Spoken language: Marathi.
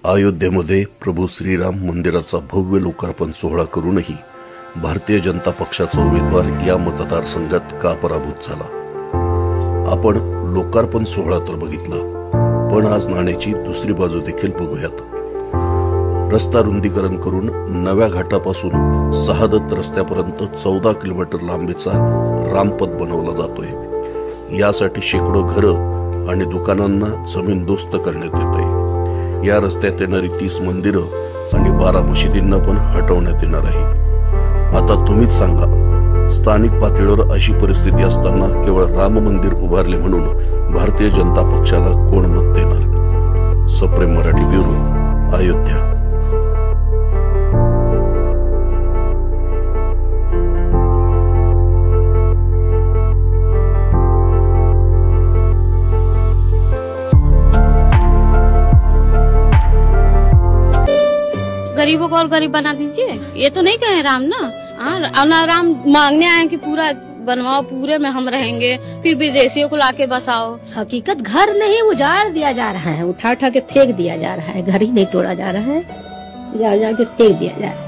अयोध्येमध्ये प्रभू श्रीराम मंदिराचा भव्य लोकार्पण सोहळा करूनही भारतीय जनता पक्षाचा उमेदवार या मतदारसंघात का पराभूत झाला? आपण लोकार्पण सोहळा तर बघितला, पण आज नाण्याची दुसरी बाजू देखील बघूयात. रस्ता रुंदीकरण करून नव्या घाटापासून सहादत रस्त्यापर्यंत 14 किलोमीटर लांबीचा रामपथ बनवला जातोय. यासाठी शेकडो घरं आणि दुकानांना जमीनदोस्त करण्यात येत आहे. या रस्त्यात येणारी 30 मंदिरं आणि 12 मशिदींना पण हटवण्यात येणार आहे. आता तुम्हीच सांगा, स्थानिक पातळीवर अशी परिस्थिती असताना केवळ राम मंदिर उभारले म्हणून भारतीय जनता पक्षाला कोण मत देणार? सप्रेम मराठी ब्युरो, अयोध्या. गरीबों को और गरीब बना दीजिए, ये तो नहीं कहे राम ना. हाँ, राम मांगने आए कि पूरा बनवाओ, पूरे में हम रहेंगे, फिर विदेशियों को लाके बसाओ. हकीकत घर नहीं उजाड़ दिया जा रहा है, उठा उठा के फेंक दिया जा रहा है. घर ही नहीं तोड़ा जा रहा है, उजाड़ के फेंक दिया जा रहा है.